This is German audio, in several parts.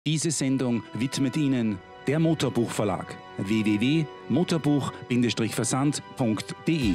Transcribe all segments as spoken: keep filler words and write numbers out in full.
Diese Sendung widmet Ihnen der Motorbuch-Verlag w w w punkt motorbuch Versand punkt de.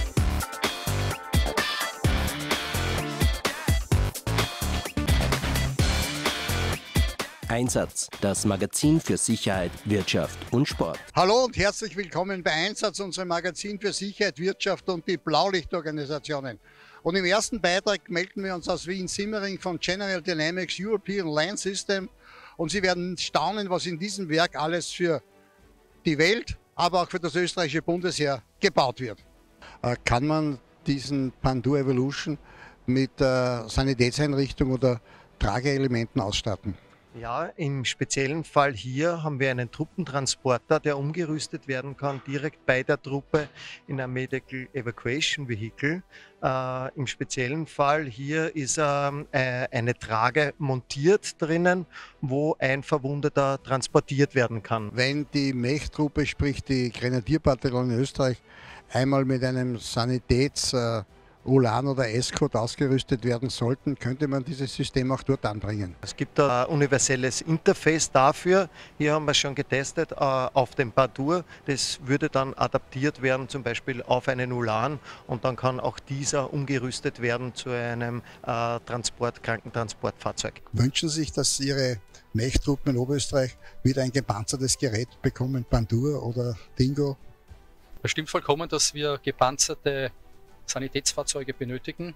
Einsatz, das Magazin für Sicherheit, Wirtschaft und Sport. Hallo und herzlich willkommen bei Einsatz, unserem Magazin für Sicherheit, Wirtschaft und die Blaulichtorganisationen. Und im ersten Beitrag melden wir uns aus Wien-Simmering von General Dynamics European Land System. Und Sie werden staunen, was in diesem Werk alles für die Welt, aber auch für das österreichische Bundesheer gebaut wird. Kann man diesen Pandur Evolution mit äh, Sanitätseinrichtung oder Trageelementen ausstatten? Ja, im speziellen Fall hier haben wir einen Truppentransporter, der umgerüstet werden kann, direkt bei der Truppe in ein Medical Evacuation Vehicle. Äh, Im speziellen Fall hier ist äh, eine Trage montiert drinnen, wo ein Verwundeter transportiert werden kann. Wenn die Mech-Truppe, sprich die Grenadierbataillon in Österreich, einmal mit einem Sanitäts- äh, Ulan oder Escort ausgerüstet werden sollten, könnte man dieses System auch dort anbringen. Es gibt ein universelles Interface dafür. Hier haben wir es schon getestet äh, auf dem Pandur. Das würde dann adaptiert werden, zum Beispiel auf einen Ulan, und dann kann auch dieser umgerüstet werden zu einem äh, Transport, Krankentransportfahrzeug. Wünschen Sie sich, dass Ihre Mech-Truppen in Oberösterreich wieder ein gepanzertes Gerät bekommen, Pandur oder Dingo? Es stimmt vollkommen, dass wir gepanzerte Sanitätsfahrzeuge benötigen.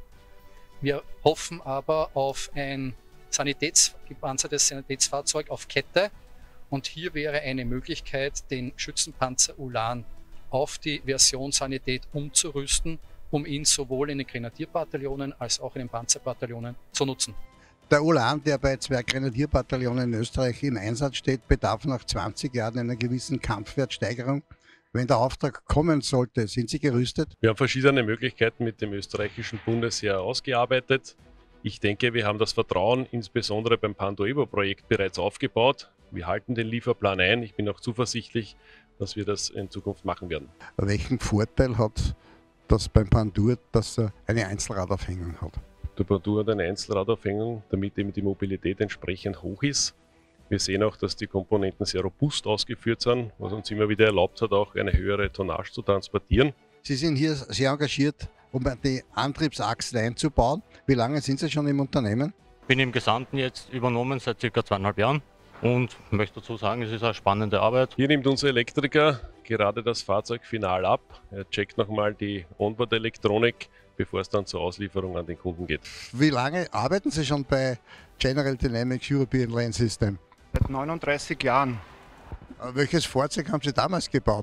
Wir hoffen aber auf ein Sanitäts, gepanzertes Sanitätsfahrzeug auf Kette, und hier wäre eine Möglichkeit, den Schützenpanzer Ulan auf die Version Sanität umzurüsten, um ihn sowohl in den Grenadierbataillonen als auch in den Panzerbataillonen zu nutzen. Der Ulan, der bei zwei Grenadierbataillonen in Österreich im Einsatz steht, bedarf nach zwanzig Jahren einer gewissen Kampfwertsteigerung. Wenn der Auftrag kommen sollte, sind Sie gerüstet? Wir haben verschiedene Möglichkeiten mit dem österreichischen Bundesheer ausgearbeitet. Ich denke, wir haben das Vertrauen insbesondere beim Pandur Evo-Projekt bereits aufgebaut. Wir halten den Lieferplan ein. Ich bin auch zuversichtlich, dass wir das in Zukunft machen werden. Welchen Vorteil hat das beim Pandur, dass er eine Einzelradaufhängung hat? Der Pandur hat eine Einzelradaufhängung, damit eben die Mobilität entsprechend hoch ist. Wir sehen auch, dass die Komponenten sehr robust ausgeführt sind, was uns immer wieder erlaubt hat, auch eine höhere Tonnage zu transportieren. Sie sind hier sehr engagiert, um die Antriebsachsen einzubauen. Wie lange sind Sie schon im Unternehmen? Ich bin im Gesamten jetzt übernommen seit circa zweieinhalb Jahren und möchte dazu sagen, es ist eine spannende Arbeit. Hier nimmt unser Elektriker gerade das Fahrzeug final ab. Er checkt nochmal die Onboard-Elektronik, bevor es dann zur Auslieferung an den Kunden geht. Wie lange arbeiten Sie schon bei General Dynamics European Land System? Seit neununddreißig Jahren. Welches Fahrzeug haben Sie damals gebaut?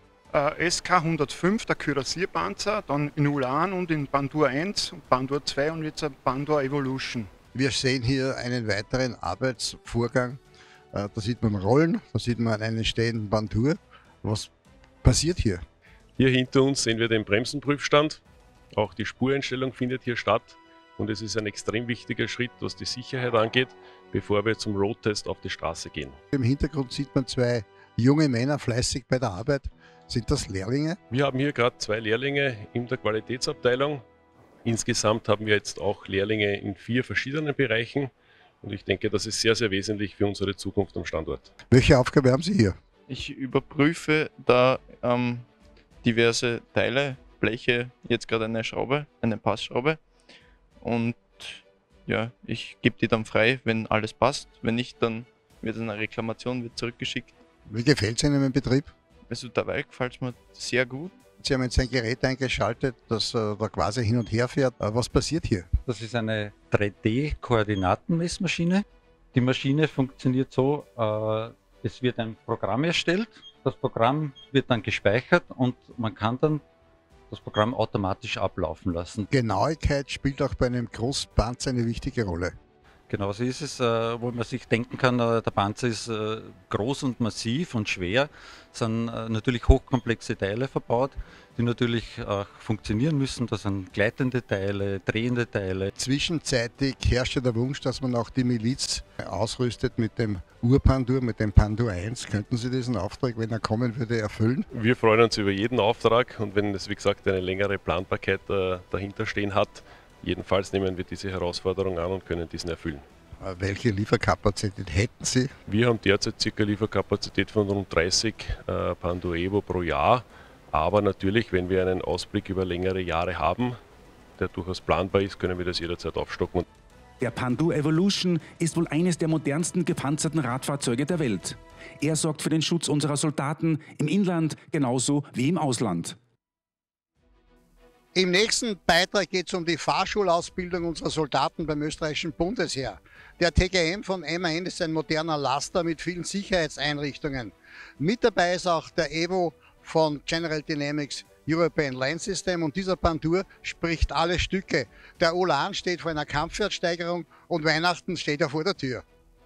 Äh, S K hundertfünf, der Kürassierpanzer, dann in Ulan und in Pandur eins, Pandur zwei und jetzt ein Pandur Evolution. Wir sehen hier einen weiteren Arbeitsvorgang. Äh, da sieht man Rollen, da sieht man einen stehenden Pandur. Was passiert hier? Hier hinter uns sehen wir den Bremsenprüfstand. Auch die Spureinstellung findet hier statt. Und es ist ein extrem wichtiger Schritt, was die Sicherheit angeht, bevor wir zum Roadtest auf die Straße gehen. Im Hintergrund sieht man zwei junge Männer fleißig bei der Arbeit. Sind das Lehrlinge? Wir haben hier gerade zwei Lehrlinge in der Qualitätsabteilung. Insgesamt haben wir jetzt auch Lehrlinge in vier verschiedenen Bereichen. Und ich denke, das ist sehr, sehr wesentlich für unsere Zukunft am Standort. Welche Aufgabe haben Sie hier? Ich überprüfe da ähm, diverse Teile, Bleche, jetzt gerade eine Schraube, eine Passschraube. Und ja, ich gebe die dann frei, wenn alles passt. Wenn nicht, dann wird eine Reklamation wird zurückgeschickt. Wie gefällt es Ihnen im Betrieb? Also dabei gefällt es mir sehr gut. Sie haben jetzt ein Gerät eingeschaltet, das äh, da quasi hin und her fährt. Äh, was passiert hier? Das ist eine drei D-Koordinatenmessmaschine. Die Maschine funktioniert so, äh, es wird ein Programm erstellt. Das Programm wird dann gespeichert und man kann dann das Programm automatisch ablaufen lassen. Genauigkeit spielt auch bei einem Großpanzer eine wichtige Rolle. Genau so ist es, äh, wo man sich denken kann, äh, der Panzer ist äh, groß und massiv und schwer, es sind äh, natürlich hochkomplexe Teile verbaut, die natürlich auch funktionieren müssen. Da sind gleitende Teile, drehende Teile. Zwischenzeitig herrschte der Wunsch, dass man auch die Miliz ausrüstet mit dem Ur-Pandur, mit dem Pandur eins. Könnten Sie diesen Auftrag, wenn er kommen würde, erfüllen? Wir freuen uns über jeden Auftrag, und wenn es, wie gesagt, eine längere Planbarkeit äh, dahinter stehen hat, jedenfalls nehmen wir diese Herausforderung an und können diesen erfüllen. Welche Lieferkapazität hätten Sie? Wir haben derzeit ca. Lieferkapazität von rund dreißig äh, Pandur Evo pro Jahr. Aber natürlich, wenn wir einen Ausblick über längere Jahre haben, der durchaus planbar ist, können wir das jederzeit aufstocken. Der Pandur Evolution ist wohl eines der modernsten gepanzerten Radfahrzeuge der Welt. Er sorgt für den Schutz unserer Soldaten im Inland genauso wie im Ausland. Im nächsten Beitrag geht es um die Fahrschulausbildung unserer Soldaten beim österreichischen Bundesheer. Der T G M von M A N ist ein moderner Laster mit vielen Sicherheitseinrichtungen. Mit dabei ist auch der Evo von General Dynamics European Land System und dieser Pandur spricht alle Stücke. Der Ulan steht vor einer Kampfwertsteigerung und Weihnachten steht ja vor der Tür.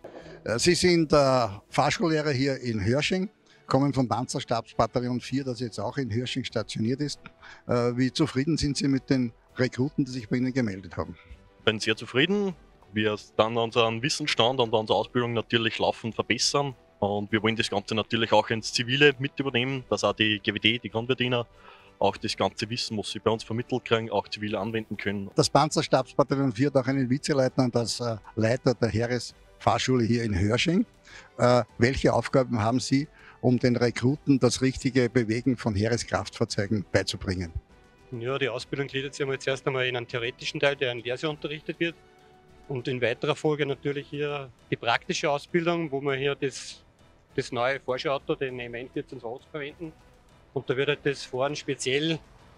Sie sind äh, Fahrschullehrer hier in Hörsching, kommen vom Panzerstabsbataillon vier, das jetzt auch in Hörsching stationiert ist. Äh, wie zufrieden sind Sie mit den Rekruten, die sich bei Ihnen gemeldet haben? Ich bin sehr zufrieden. Wir dann unseren Wissensstand und unsere Ausbildung natürlich laufend verbessern. Und wir wollen das Ganze natürlich auch ins Zivile mit übernehmen, dass auch die G W D, die Grundverdiener, auch das ganze Wissen, was sie bei uns vermittelt kriegen, auch zivil anwenden können. Das Panzerstabsbataillon vier hat auch einen Vizeleutnant als äh, Leiter der Heeresfahrschule hier in Hörsching. Äh, welche Aufgaben haben Sie, um den Rekruten das richtige Bewegen von Heereskraftfahrzeugen beizubringen? Ja, die Ausbildung gliedert sich einmal zuerst einmal in einen theoretischen Teil, der in Lehrse unterrichtet wird. Und in weiterer Folge natürlich hier die praktische Ausbildung, wo wir hier das, das neue Forscherauto, den M A N vierzehn zwanzig, verwenden. Und da wird halt das Fahren speziell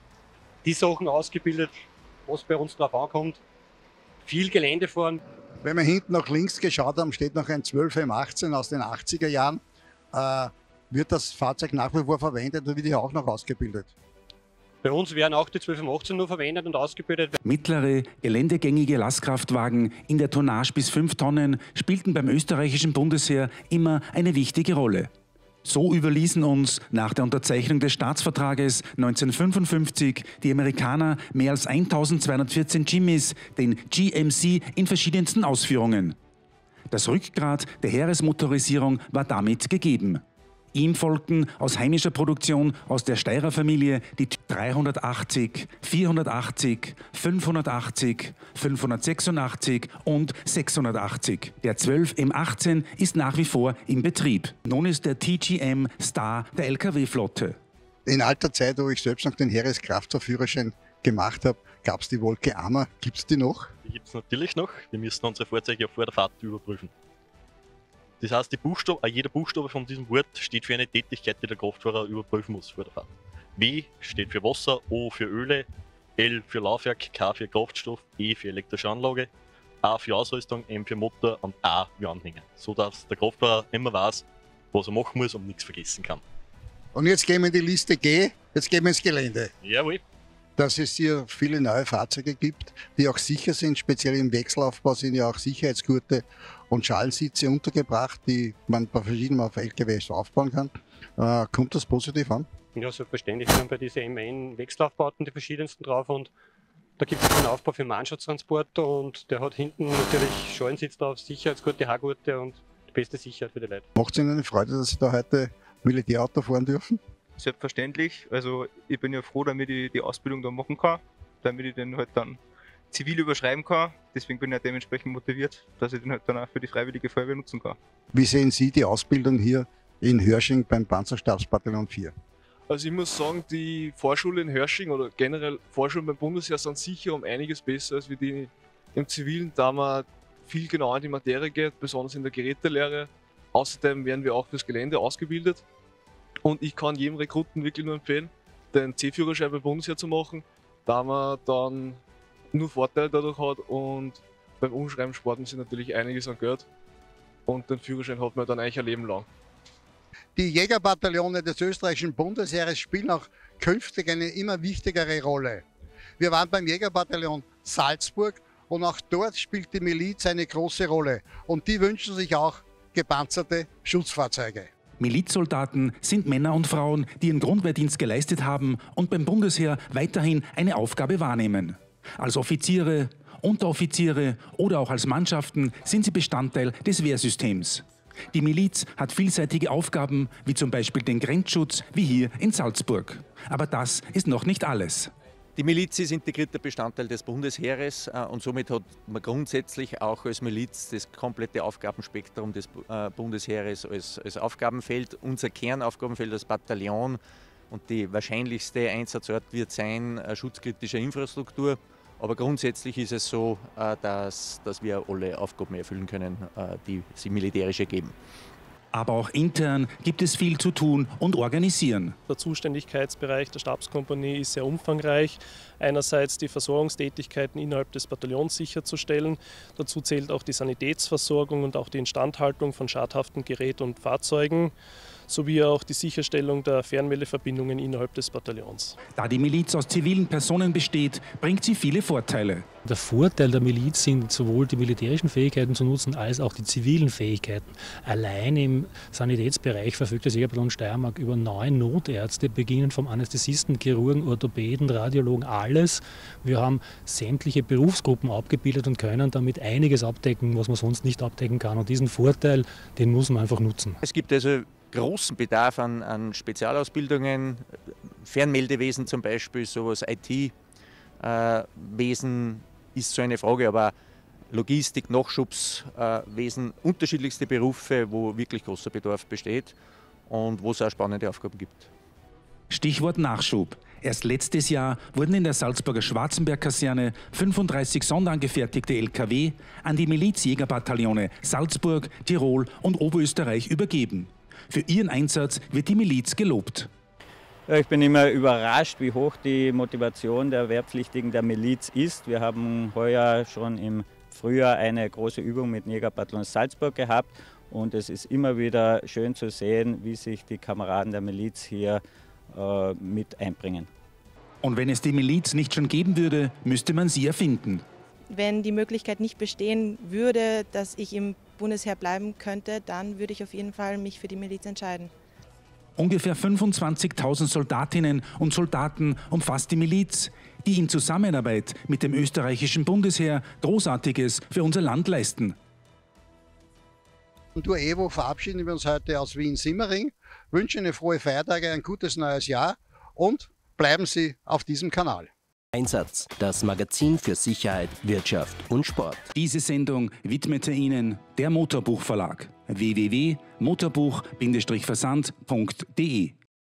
die Sachen ausgebildet, was bei uns drauf ankommt. Viel Gelände fahren. Wenn wir hinten nach links geschaut haben, steht noch ein zwölf M achtzehn aus den achtziger Jahren. Äh, wird das Fahrzeug nach wie vor verwendet oder wird hier auch noch ausgebildet? Bei uns werden auch die zwölf M achtzehn nur verwendet und ausgebildet. Mittlere, geländegängige Lastkraftwagen in der Tonnage bis fünf Tonnen spielten beim österreichischen Bundesheer immer eine wichtige Rolle. So überließen uns nach der Unterzeichnung des Staatsvertrages neunzehnhundertfünfundfünfzig die Amerikaner mehr als eintausendzweihundertvierzehn Jimmys, den G M C, in verschiedensten Ausführungen. Das Rückgrat der Heeresmotorisierung war damit gegeben. Ihm folgten aus heimischer Produktion aus der Steyrer Familie die dreihundertachtzig, vierhundertachtzig, fünfhundertachtzig, fünfhundertsechsundachtzig und sechshundertachtzig. Der zwölf M achtzehn ist nach wie vor im Betrieb. Nun ist der T G M Star der L K W-Flotte. In alter Zeit, wo ich selbst noch den Heereskraftfahrführerschein gemacht habe, gab es die Wolke Ammer. Gibt es die noch? Die gibt es natürlich noch. Wir müssen unsere Fahrzeuge vor der Fahrt überprüfen. Das heißt, die Buchstabe, jeder Buchstabe von diesem Wort steht für eine Tätigkeit, die der Kraftfahrer überprüfen muss vor der Fahrt. W steht für Wasser, O für Öle, L für Laufwerk, K für Kraftstoff, E für elektrische Anlage, A für Ausrüstung, M für Motor und A für Anhänger. So dass der Kraftfahrer immer weiß, was er machen muss und nichts vergessen kann. Und jetzt gehen wir in die Liste G, jetzt gehen wir ins Gelände. Jawohl. Dass es hier viele neue Fahrzeuge gibt, die auch sicher sind. Speziell im Wechselaufbau sind ja auch Sicherheitsgurte und Schalensitze untergebracht, die man bei verschiedenen auf L K Ws aufbauen kann. Äh, kommt das positiv an? Ja, selbstverständlich. Wir haben bei diesen M A N Wechselaufbauten die verschiedensten drauf und da gibt es einen Aufbau für Mannschaftstransport und der hat hinten natürlich Schalensitz drauf, Sicherheitsgurte, Haargurte und die beste Sicherheit für die Leute. Macht es Ihnen eine Freude, dass Sie da heute Militärauto fahren dürfen? Selbstverständlich. Also ich bin ja froh, damit ich die Ausbildung da machen kann, damit ich den halt dann zivil überschreiben kann. Deswegen bin ich auch dementsprechend motiviert, dass ich den halt dann auch für die Freiwillige Feuerwehr nutzen kann. Wie sehen Sie die Ausbildung hier in Hörsching beim Panzerstabsbataillon vier? Also ich muss sagen, die Vorschule in Hörsching oder generell Vorschulen beim Bundesheer sind sicher um einiges besser als wie die im Zivilen, da man viel genauer in die Materie geht, besonders in der Gerätelehre. Außerdem werden wir auch fürs Gelände ausgebildet. Und ich kann jedem Rekruten wirklich nur empfehlen, den C-Führerschein beim Bundesheer zu machen, da man dann nur Vorteile dadurch hat und beim Umschreiben spart man sich natürlich einiges an Geld und den Führerschein hat man dann eigentlich ein Leben lang. Die Jägerbataillone des österreichischen Bundesheeres spielen auch künftig eine immer wichtigere Rolle. Wir waren beim Jägerbataillon Salzburg und auch dort spielt die Miliz eine große Rolle und die wünschen sich auch gepanzerte Schutzfahrzeuge. Milizsoldaten sind Männer und Frauen, die ihren Grundwehrdienst geleistet haben und beim Bundesheer weiterhin eine Aufgabe wahrnehmen. Als Offiziere, Unteroffiziere oder auch als Mannschaften sind sie Bestandteil des Wehrsystems. Die Miliz hat vielseitige Aufgaben, wie zum Beispiel den Grenzschutz, wie hier in Salzburg. Aber das ist noch nicht alles. Die Miliz ist integrierter Bestandteil des Bundesheeres und somit hat man grundsätzlich auch als Miliz das komplette Aufgabenspektrum des Bundesheeres als, als Aufgabenfeld. Unser Kernaufgabenfeld als Bataillon und die wahrscheinlichste Einsatzort wird sein schutzkritische Infrastruktur. Aber grundsätzlich ist es so, dass, dass wir alle Aufgaben erfüllen können, die sie militärisch ergeben. Aber auch intern gibt es viel zu tun und organisieren. Der Zuständigkeitsbereich der Stabskompanie ist sehr umfangreich. Einerseits die Versorgungstätigkeiten innerhalb des Bataillons sicherzustellen. Dazu zählt auch die Sanitätsversorgung und auch die Instandhaltung von schadhaften Geräten und Fahrzeugen, sowie auch die Sicherstellung der Fernmeldeverbindungen innerhalb des Bataillons. Da die Miliz aus zivilen Personen besteht, bringt sie viele Vorteile. Der Vorteil der Miliz sind sowohl die militärischen Fähigkeiten zu nutzen, als auch die zivilen Fähigkeiten. Allein im Sanitätsbereich verfügt das Jägerbataillon Steiermark über neun Notärzte, beginnend vom Anästhesisten, Chirurgen, Orthopäden, Radiologen, alles. Wir haben sämtliche Berufsgruppen abgebildet und können damit einiges abdecken, was man sonst nicht abdecken kann. Und diesen Vorteil, den muss man einfach nutzen. Es gibt also großen Bedarf an, an Spezialausbildungen, Fernmeldewesen zum Beispiel, sowas I T-Wesen ist so eine Frage, aber Logistik, Nachschubswesen, unterschiedlichste Berufe, wo wirklich großer Bedarf besteht und wo es auch spannende Aufgaben gibt. Stichwort Nachschub. Erst letztes Jahr wurden in der Salzburger Schwarzenberg-Kaserne fünfunddreißig sonderangefertigte L K W an die Milizjägerbataillone Salzburg, Tirol und Oberösterreich übergeben. Für ihren Einsatz wird die Miliz gelobt. Ja, ich bin immer überrascht, wie hoch die Motivation der Wehrpflichtigen der Miliz ist. Wir haben heuer schon im Frühjahr eine große Übung mit dem Jägerbataillon Salzburg gehabt und es ist immer wieder schön zu sehen, wie sich die Kameraden der Miliz hier äh, mit einbringen. Und wenn es die Miliz nicht schon geben würde, müsste man sie erfinden. Wenn die Möglichkeit nicht bestehen würde, dass ich im Bundesheer bleiben könnte, dann würde ich auf jeden Fall mich für die Miliz entscheiden. Ungefähr fünfundzwanzigtausend Soldatinnen und Soldaten umfasst die Miliz, die in Zusammenarbeit mit dem österreichischen Bundesheer Großartiges für unser Land leisten. Und durch Evo verabschieden wir uns heute aus Wien-Simmering, wünschen Ihnen frohe Feiertage, ein gutes neues Jahr und bleiben Sie auf diesem Kanal. Einsatz, das Magazin für Sicherheit, Wirtschaft und Sport. Diese Sendung widmete Ihnen der Motorbuch Verlag. w w w punkt motorbuch Bindestrich versand punkt de